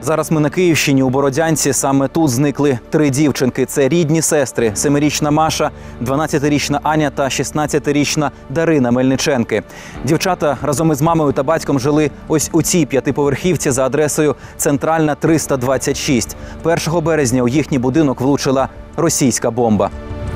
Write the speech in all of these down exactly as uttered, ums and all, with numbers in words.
Зараз ми на Київщині, у Бородянці. Саме тут зникли три дівчинки. Це рідні сестри – семирічна Маша, дванадцятирічна Аня та шістнадцятирічна Дарина Мельниченки. Дівчата разом із мамою та батьком жили ось у цій п'ятиповерхівці за адресою Центральна, триста двадцять шість. першого березня у їхній будинок влучила російська бомба.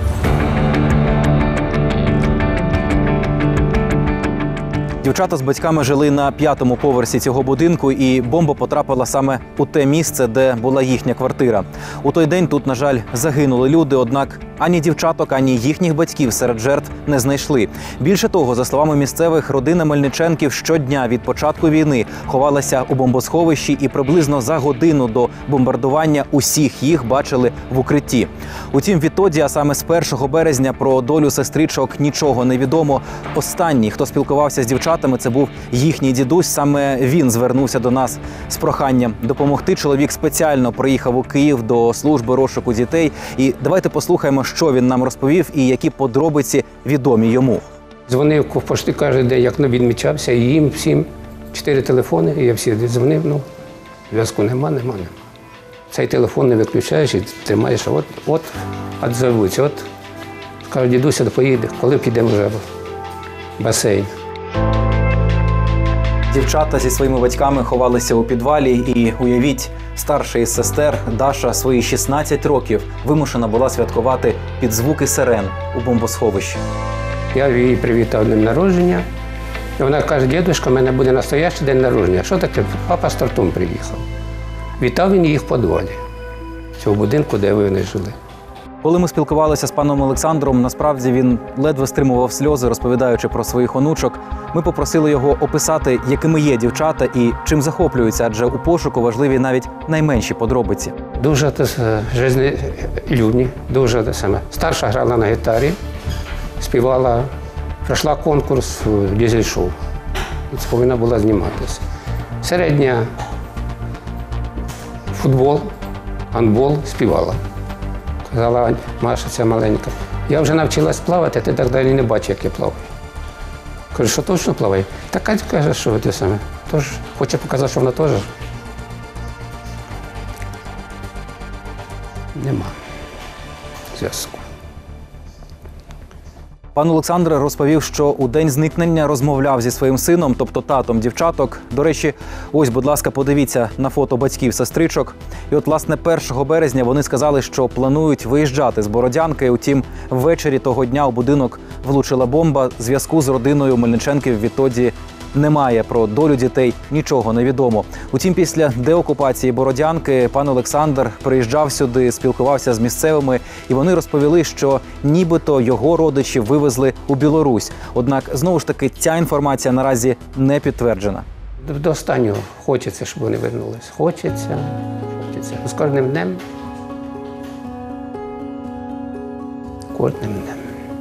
Дівчата з батьками жили на п'ятому поверсі цього будинку, і бомба потрапила саме у те місце, де була їхня квартира. У той день тут, на жаль, загинули люди, однак ані дівчаток, ані їхніх батьків серед жертв не знайшли. Більше того, за словами місцевих, родина Мельниченків щодня від початку війни ховалася у бомбосховищі, і приблизно за годину до бомбардування усіх їх бачили в укритті. Утім, відтоді, а саме з першого березня, про долю сестричок нічого не відомо. Останній, хто спілкувався з дівчатами, це був їхній дідусь. Саме він звернувся до нас з проханням допомогти. Чоловік спеціально приїхав у Київ до служби розшуку дітей. І давайте послухаємо, що він нам розповів і які подробиці відомі йому. Дзвонив почти кожен день, як відмічався, і їм всім чотири телефони, і я всі дзвонив, ну, зв'язку нема, нема, нема. Цей телефон не виключаєш і тримаєш, от, от, відзовуться, от, кажуть, дідуся, поїде, коли підемо вже в басейн. Дівчата зі своїми батьками ховалися у підвалі, і, уявіть, старша із сестер Даша свої шістнадцять років вимушена була святкувати під звуки сирен у бомбосховищі. Я її привітав днем народження, і вона каже, дідуська, в мене буде настоящий день народження. Що таке? Папа з тортом приїхав. Вітав він їх в підвалі, цього будинку, де вони жили. Коли ми спілкувалися з паном Олександром, насправді він ледве стримував сльози, розповідаючи про своїх онучок. Ми попросили його описати, якими є дівчата і чим захоплюються, адже у пошуку важливі навіть найменші подробиці. Дуже життєлюбні, дуже те саме. Старша грала на гітарі, співала, пройшла конкурс в дизель-шоу. Це повинна була зніматися. Середня футбол, гандбол співала. Казала Маша, ця маленька, я вже навчилась плавати, ти так далі не бачиш, як я плаваю. Кажу, що точно плаває? Та Катя каже, що ви те саме. Тож, хоче показати, що вона теж. Нема зв'язку. Пан Олександр розповів, що у день зникнення розмовляв зі своїм сином, тобто татом дівчаток. До речі, ось, будь ласка, подивіться на фото батьків-сестричок. І от, власне, першого березня вони сказали, що планують виїжджати з Бородянки. Утім, ввечері того дня у будинок влучила бомба. Зв'язку з родиною Мельниченків відтоді немає. Про долю дітей нічого не відомо. Утім, після деокупації Бородянки пан Олександр приїжджав сюди, спілкувався з місцевими, і вони розповіли, що нібито його родичі вивезли у Білорусь. Однак, знову ж таки, ця інформація наразі не підтверджена. До останнього хочеться, щоб вони вернулись. Хочеться, хочеться. З кожним днем, кожним днем.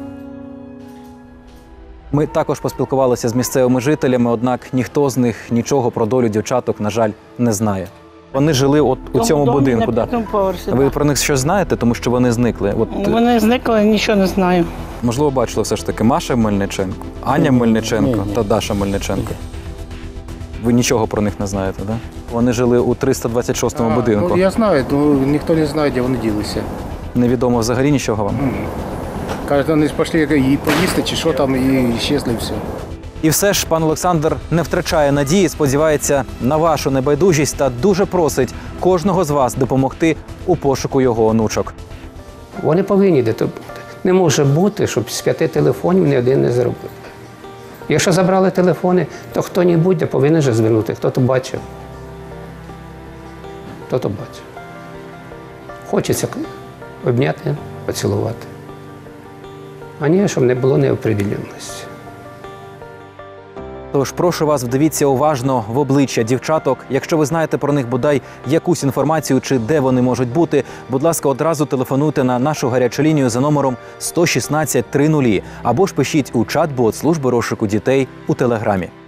Ми також поспілкувалися з місцевими жителями, однак ніхто з них нічого про долю дівчаток, на жаль, не знає. Вони жили от у цьому Дом, будинку. на Да. поверсі, Ви да. про них щось знаєте, тому що вони зникли? От, Вони зникли, нічого не знаю. можливо, бачили все ж таки Маша Мельниченко, Аня Мельниченко та Даша Мельниченко. Ви нічого про них не знаєте, так? Да? Вони жили у триста двадцять шостому будинку. Ну, я знаю, але ніхто не знає, де вони ділися. Невідомо взагалі нічого вам? Кажуть, вони пішли її поїсти, чи що там, і щезли, і все. І все ж пан Олександр не втрачає надії, сподівається на вашу небайдужість та дуже просить кожного з вас допомогти у пошуку його онучок. Вони повинні де-то бути. Не може бути, щоб з п'яти телефонів ні один не зробив. Якщо забрали телефони, то хто-небудь повинен же звернути, хто-то бачив. Хто-то бачив. Хочеться обняти, поцілувати. А ні, щоб не було неопределеності. Тож прошу вас, вдивіться уважно в обличчя дівчаток. Якщо ви знаєте про них бодай якусь інформацію чи де вони можуть бути, будь ласка, одразу телефонуйте на нашу гарячу лінію за номером сто шістнадцять тридцять або ж пишіть у чат-бот служби розшуку дітей у Телеграмі.